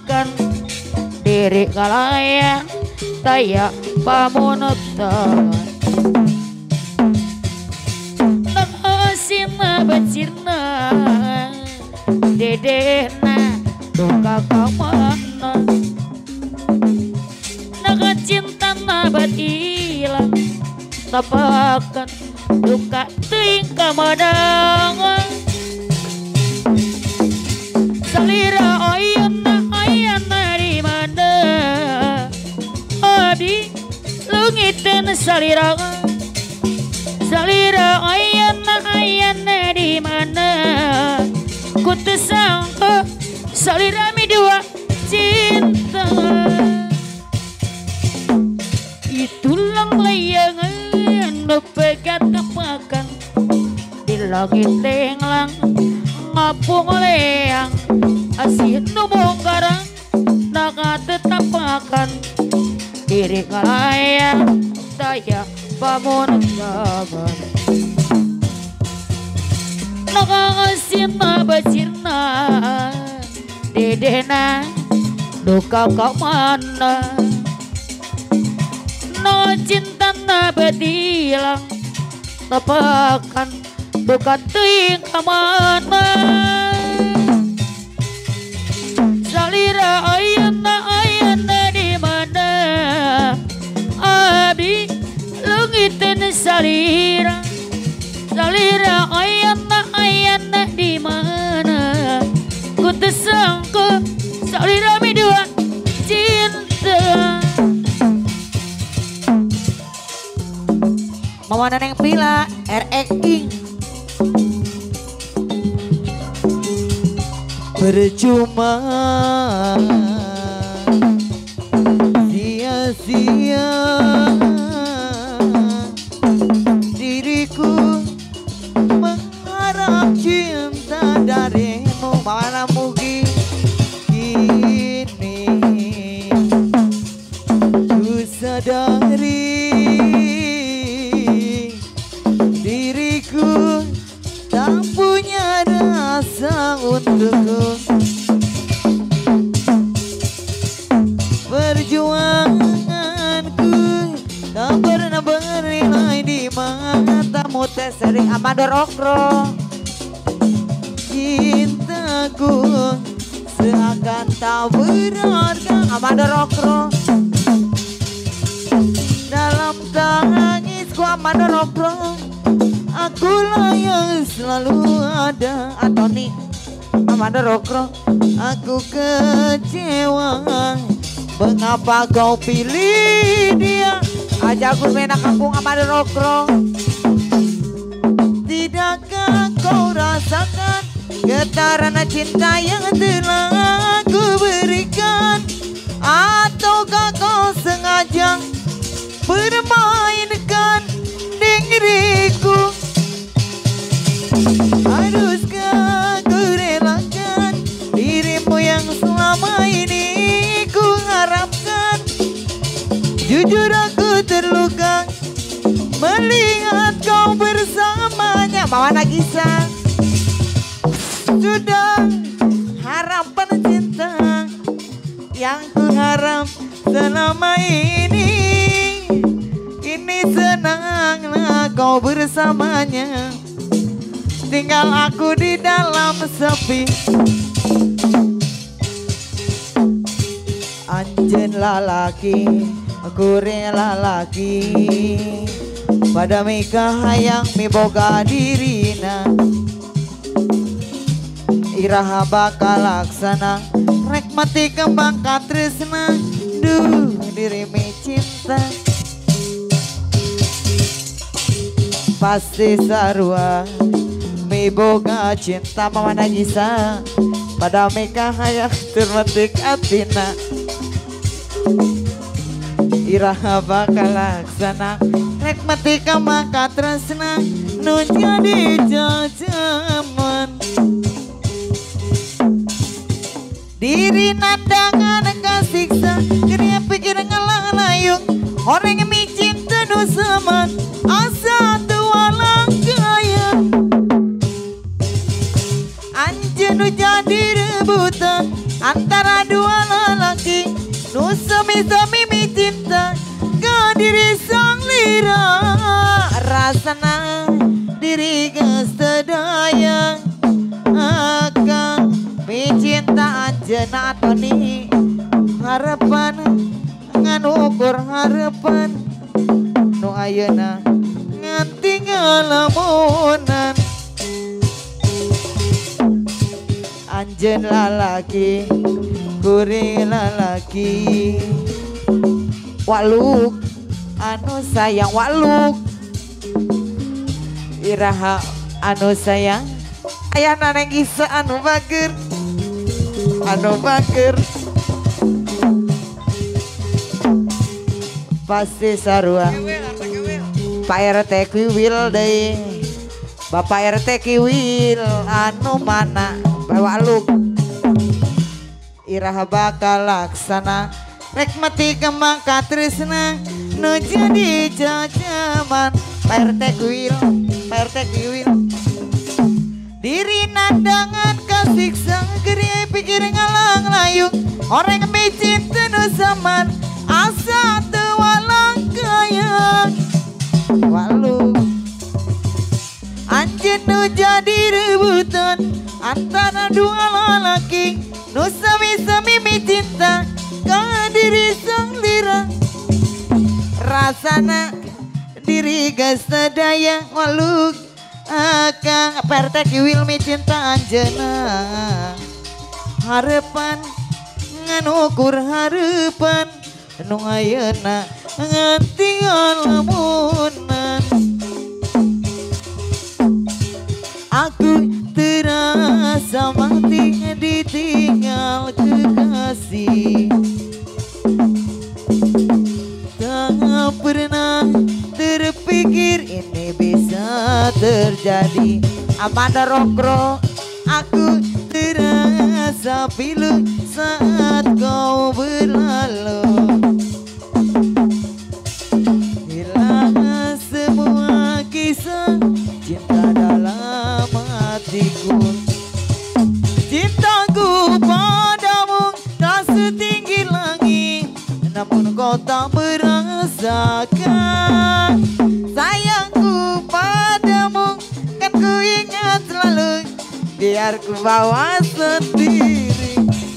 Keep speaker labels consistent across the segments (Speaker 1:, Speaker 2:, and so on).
Speaker 1: tepakan diri kalayan taya pamunutan nakasina bacirna dedena duka kamana nakacinta nabat ilang tepakan duka ting kamadang salira ayana di mana abdi lungitan salira ayana di mana ku tersangka salira mi dua cinta itulah layangan pegat kepakan di langit tenglang ngapung leang asin nubong karang nakatetapkan diri kalayang daya pamunutan nakasina bacirna dedena duka kamana no cinta na betilang tepakan duka ting kamana salira ayana di mana abdi lungitan salira ayana di mana ku tersangka salira mi dua cinta Mama Neneng Pila RX King
Speaker 2: percuma sia-sia diriku mengharap cinta darimu mana mungkin kini ku sadari diriku tak punya rasa untukku perjuanganku tak pernah bernilai di matamu teh sering Amador Okro cintaku seakan tak berharga Amador Okro dalam tangisku Amador Okro akulah yang selalu ada Antoni Amador Okro aku kecewa mengapa kau pilih dia ajak aku main kampung Amador Okro tidakkah kau rasakan getaran cinta yang telah aku berikan ataukah kau sengaja bermainkan diriku haruskah ku relakan dirimu yang selama ini ku harapkan jujur aku terluka melihat kau bersamanya Mama Nagisa sudah harapan cinta yang ku harap selama ini senanglah kau bersamanya tinggal aku di dalam sepi anjen lalaki aku rela laki pada mika hayang miboga dirina iraha bakal laksana rek mati kembang katresna duh dirimi cinta pasti sarua miboga cinta Mama Nagisa pada mika hayang termetik atina iraha bakal laksana rek mati maka tresna nu jadi jajaman diri nandangan kasiksa kira pikir ngalayung orang yang cinta nu saman asa tualang kaya anjen nu jadi rebutan antara dua lelaki nu semi-semi cinta ke diri sang lira rasana diri geus teu daya akan cinta anjeunna Toni harapan ngan ukur harapan nu ayeuna ngan tinggal lamunan anjeun lalaki kuring lalaki waluk anu sayang waluk iraha anu sayang aya naneng gisa anu bager pasti sarua Pak RT Kiwil deui Bapak RT Kiwil anu mana waluk iraha bakal laksana rek mati kembang katresna nu jadi jajaman Pak RT Kiwil diri nandangan kasiksa geri pikir ngalang layung orang micin tenu zaman asa teu walang kaya walu anjeun nu jadi rebutan antara dua lelaki nu sami-sami cinta ka diri sang lira rasana diri geus teu daya waluk akang Pak RT Kiwil mi cinta anjeunna harapan ngan ukur harapan nu ayeuna ngan tinggal lamunan aku terasa mati ditinggal kekasih tak pernah terpikir ini bisa terjadi Amanda Rokro aku terasa pilu saat kau berlalu hilang semua kisah cinta dalam hatiku cintaku padamu tak setinggi langit namun kau tak merasakan sayangku padamu kan ku ingat selalu biar ku bawa sendiri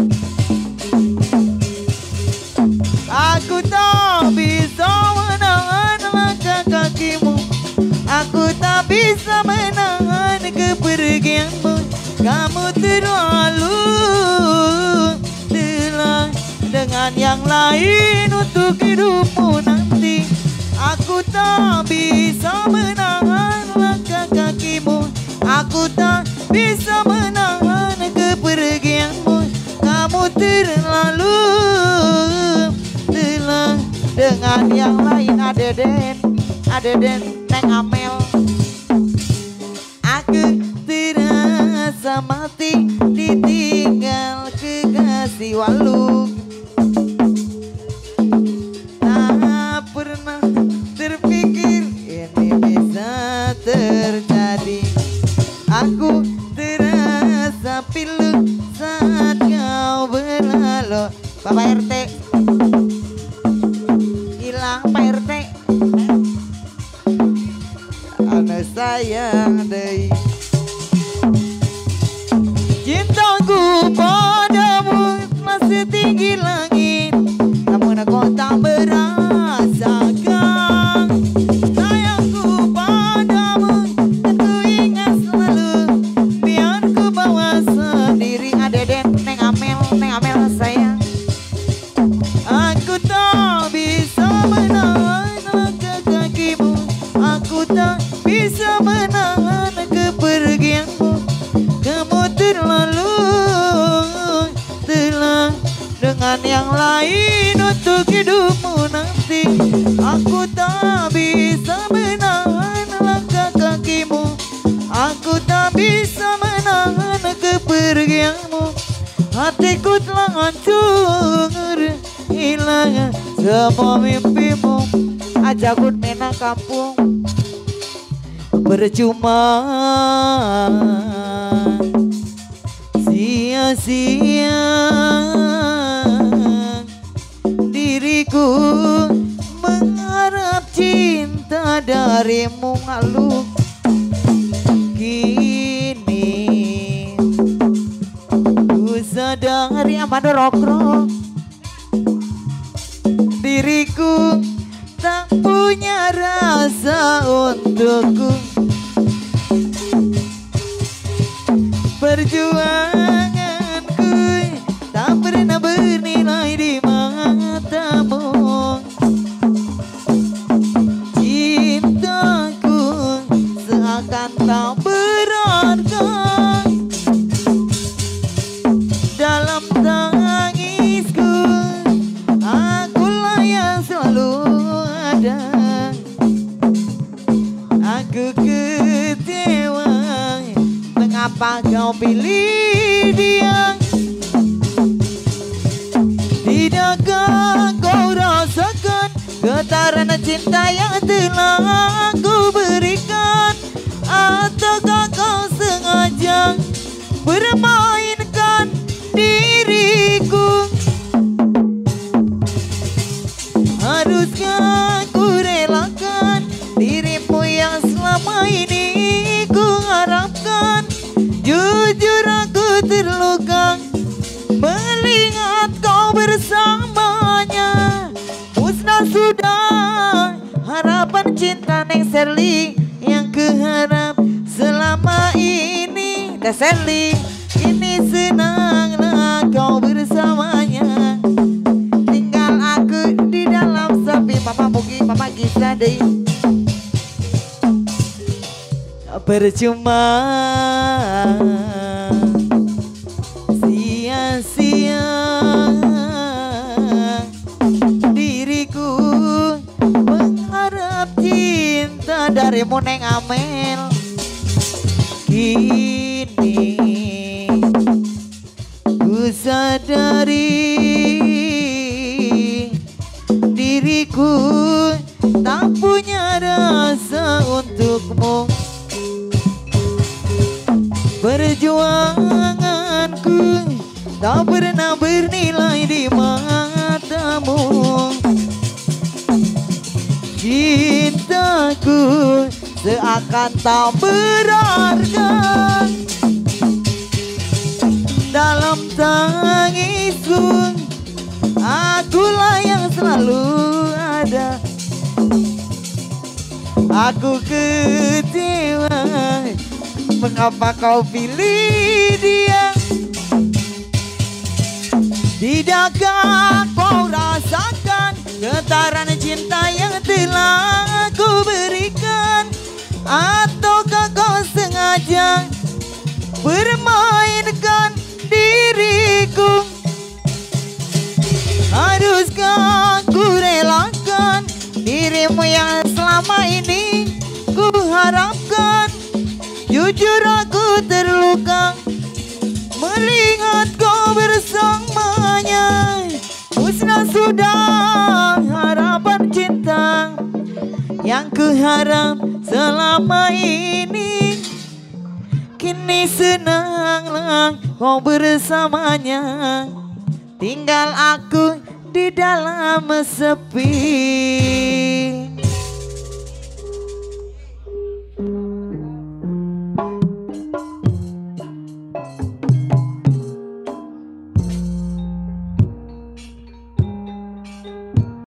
Speaker 2: aku tak bisa menahan langkah kakimu aku tak bisa menahan kepergianmu kamu terlalu telah dengan yang lain untuk hidupmu nanti aku tak bisa menahan langkah kakimu aku tak bisa menahan kepergianmu kamu terlalu telah dengan yang lain Adeden Neng Amel aku terasa mati ditinggal kekasih waluk tak pernah terpikir ini bisa terjadi aku terasa pilu saat kau berlalu Bapak RT hilang Pak RT anu sayang deui cintaku padamu masih tinggi langit namun kau tak merasakan sayangku padamu dan ku ingat selalu biar ku bawa sendiri Adeden Neng Amel sayang aku tak bisa menahan langkah kakimu aku tak bisa menahan kepergianmu kamu terlalu telah dengan yang lain untuk hidupmu nanti aku tak bisa menahan langkah kakimu aku tak bisa menahan kepergianmu hatiku telah hancur hilang semua mimpimu ajakut menang kampung percuma sia sia-sia diriku mengharap cinta darimu lalu kini ku sadari Amanda Rokro diriku tak punya rasa untukku. Perjuanganku tak pernah bernilai di matamu. Cintaku seakan tak berharga dalam tangisku. Akulah yang selalu ada. Aku kecewa, mengapa kau pilih dia? Tidakkah kau rasakan getaran cinta yang telah aku berikan? Ataukah kau sengaja bermainkan diriku? Haruskah ku relakan dirimu yang selama ini ku harapkan? Jujur aku terluka melihat kau bersamanya. Musnah sudah harapan cinta Neng Sherly yang kuharap selama ini. Teh Sherly, ini senanglah kau bersamanya. Tinggal aku di dalam sepi. Mama Bugi, Mama Gisa deh. Percuma sia-sia diriku mengharap cinta darimu Neng Amel. Kini ku sadari diriku tak punya rasa untukmu. Perjuanganku tak pernah bernilai di matamu. Cintaku seakan tak berharga dalam tangisku. Akulah yang selalu ada. Aku kecewa, mengapa kau pilih dia? Tidakkah kau rasakan getaran cinta yang telah aku berikan? Ataukah kau sengaja bermainkan diriku? Haruskah ku relakan dirimu yang selama ini ku harapkan? Jujur aku terluka melihat kau bersamanya. Musnah sudah harapan cinta yang kuharap selama ini. Kini senanglah kau bersamanya. Tinggal aku di dalam sepi.